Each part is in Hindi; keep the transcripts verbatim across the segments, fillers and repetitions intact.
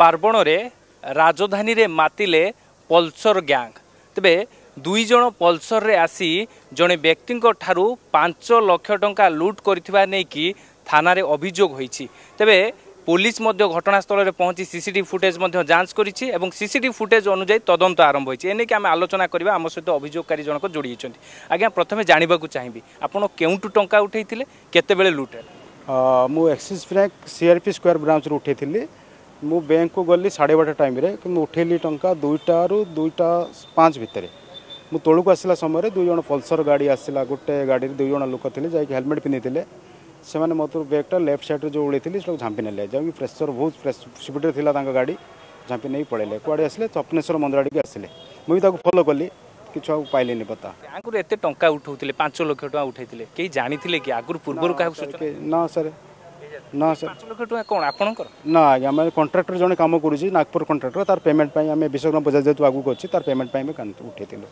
पार्वण रे राजधानी रे मातिले पल्सर गैंग। तेबे दुई जन पल्सर रे आसी जड़े व्यक्ति ठारू पांच लाख टंका लुट करथिबा नै कि थाना रे अभियोग होईछि। तेबे पुलिस मध्य घटनास्थल में पहुंची सीसीटीवी फुटेज मध्य जांच करिछि एवं सीसीटीवी फुटेज अनुसार तदंत आरंभ होईछि। एने कि आम आलोचना करबा आम सहित अभियोगकारी जनक जोड़ी छथि। आज्ञा प्रथमे जानबा को चाहिबी आपण केउटु टंका उठैथिले केते बेले लुट है? मु Axis bank CRP square branch रू उठैथिली। मु बैंक को गली साढ़े बारह टाइम रे कि उठेली टंका दुईटा रु दुईटा पाँच भितर मु तोलू आसला समय दुई जन पल्सर गाड़ी आसला गोटे गाड़ी दुई जन लोक थे जाकि हेलमेट पिंधि से मोर बैगटा लेफ्ट साइड जो उड़े झांपी ने जहाँकि प्रेसर बहुत स्पीड थी गाड़ी झांपी नहीं पड़े कड़े आसे स्वप्नेश्वर मंदिर आड़े आसिले मुझे फॉलो कली कि पाइले पता आगुरी एत टंका उठाऊले पांच लाख टका उठाई कहीं जानी कि आगुरी पूर्व ना सर ना सर पांच लाख टका कौन आपणकर ना आज्ञा आम कंट्राक्टर जड़े कम करुँच नागपुर कंट्राक्टर तार पेमेंट आम विश्वकर्मा बजार जेहतु आगू अच्छी तार पेमेंट उठेलु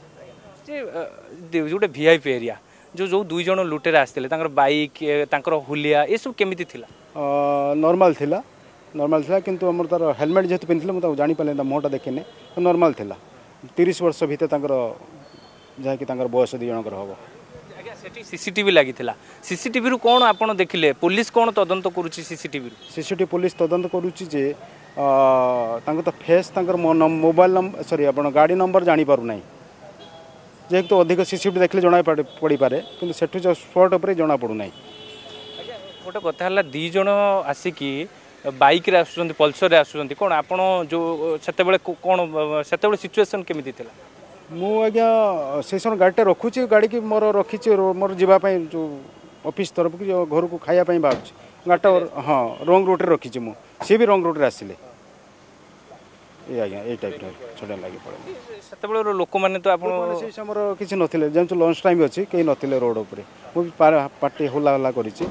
गोटे वीआईपी एरिया जो जो दुई जन लुटेर आसते बाइक तांकर हुलिया ये सब केमिति थिला? नॉर्मल थिला नॉर्मल थिला किंतु हमर तार हेलमेट जेहतु पिंधले मुझे जानी पाले मुहटा देखने नॉर्मल थिला तीस वर्ष भितर तांकर जहाँकि तांकर बयस दुई जनकर हम सीसीटीवी लगी सीसीटीवी रु कौन आपन देखिले पुलिस कौन तदंत करुची सीसीटीवी सीसीटीवी पुलिस तदंत करुची जे तांकर तो फेस तांकर मोबाइल नंबर सॉरी आपन गाड़ी नंबर जानी पारु नाही जेहेतु तो अधिक सीसीटीवी देखले जना पड़ी पारे किंतु सेठु जो स्पॉट ऊपर जना पड़ू नाही। गोटे कथा हला दी जण आसिकी बाइक रे आसुचंती पल्सर रे आसुचंती कोन आपण जो सेते बेले कोन सेते बेले सिचुएशन केमिति थिला? मु आज्ञा से सन गाड़ीटा रखुची गाड़ी की मोर रखीची मोर जीवा पई जो ऑफिस तरफ की जो घर को खाया पई बाउची गाटा हां रॉन्ग रूट रे रखीची मु से भी रॉन्ग रूट रे आसिले ए आज्ञा ए टाइप रे छोड़ा लागी पड़े सेते बेले लोक माने तो आपण से समर किछि नथिले जेंतु लंच टाइम अछि केही नथिले रोड ऊपर मु पार्टी होला होला करिछि।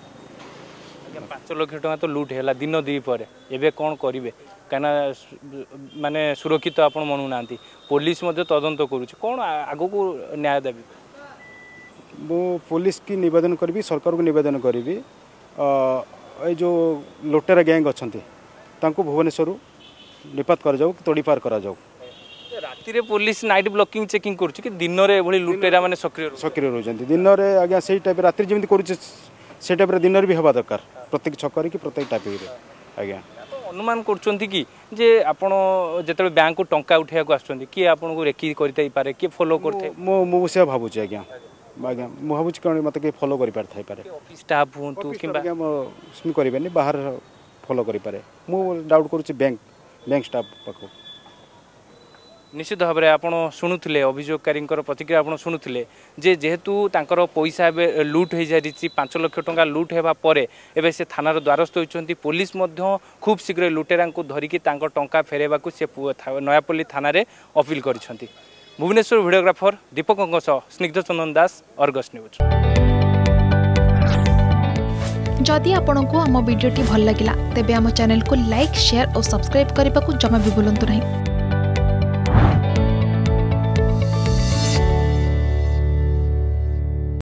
पांच लाख टका तो लुट है दिन दी पर एबे कौन करेंगे कहीं माने सुरक्षित आप मनु ना पुलिस तदंत करुच्च कौन आग को न्याय देवी? मु पुलिस की निवेदन करी सरकार को निवेदन करी ये जो लुटेरा गैंग अच्छा भुवनेश्वर निपात कर जाऊ तोड़ीपार करा जाऊ। राति रे पुलिस नाइट ब्लॉकिंग चेकिंग करुच्च कि दिन रे एभली लुटेरा माने सक्रिय सक्रिय रोचंती दिन रे आज्ञा सेही टाइप राति जेमति करुच्च से टाइप रे दिन भी हवा दरकार प्रत्येक छक कि प्रत्येक टाइप आज्ञा अनुमान करुँच कि जे आपण जिते बैंक को टंका उठा आसुँच किए आपन को रेकी करते पारे किए फॉलो करते मुझे भावुँ आज्ञा आज्ञा मुझे भावुँ कौन मत किए फॉलो कर पारे ऑफिस स्टाफ हूँ कि करें बाहर फॉलो करें मुझे डाउट करुँच बैंक बैंक स्टाफ पाख निश्चित भाव में आपड़ शुणुले अभियोगकारी प्रतिक्रिया आप शुणुले जे जेहेतु तांकर पैसा ए लुट हो जारी पांच लाख टंका लुट होगा पर एवं से थानार द्वारस्थ होती पुलिस खूब शीघ्र लुटेरा को धरिकी टंका फेरवा से नयापल्ली थाना अपील कर भुवनेश्वर भिडियोग्राफर दीपक स्निग्ध चंदन दास अर्गस न्यूज। जदि आपंक आम भिडी भल लगा तेब आम चैनल को लाइक शेयर और सब्सक्राइब करने को जमा भी भूलु नहीं।